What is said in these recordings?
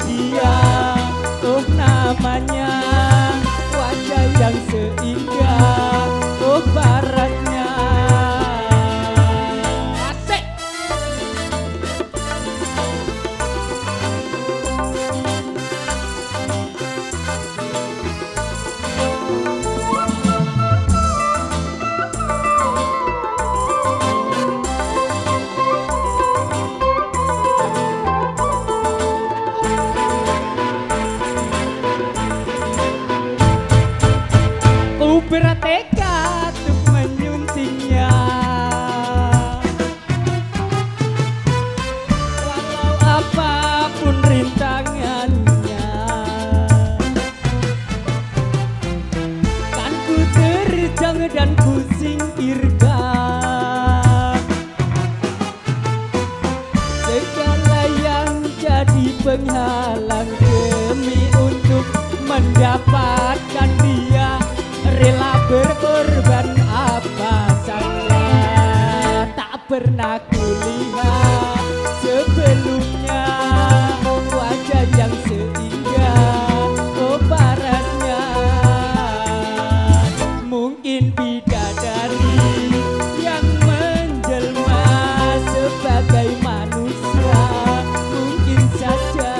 dia, oh namanya wajah yang seindah, oh baratnya. Asik. Bertekad untuk menyuntingnya, walau apapun rintangannya. Kan ku terjang dan ku singkirkan segala yang jadi penghalang demi untuk mendapatkan dia. Rela berkorban apa saja, tak pernah kulihat sebelumnya wajah yang seindah, oh baratnya. Mungkin bidadari yang menjelma sebagai manusia, mungkin saja.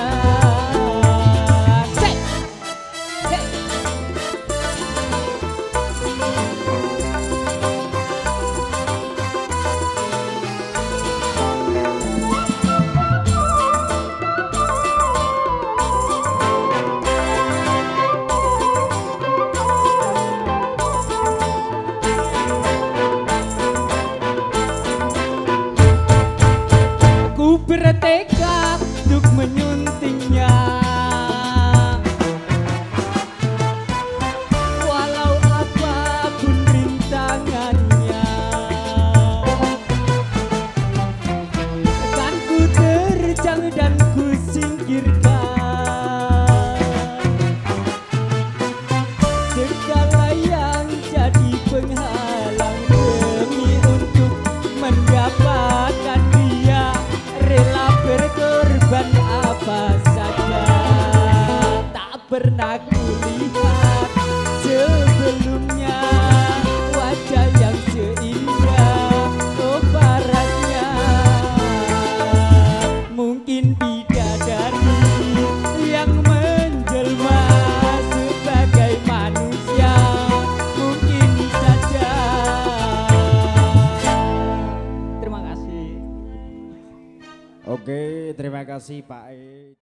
Bertekad untuk menyuntingnya, walau apapun rintangannya. Kan ku terjang dan ku singkirkan segala yang jadi penghalang demi untuk mendapatkan dia. Rela berkorban apa saja, tak pernah kulihat sebelumnya wajah yang seindah, oh baratnya. Mungkin bidadari yang menjelma sebagai manusia, mungkin saja. Terima kasih. Oke, terima kasih Pak E.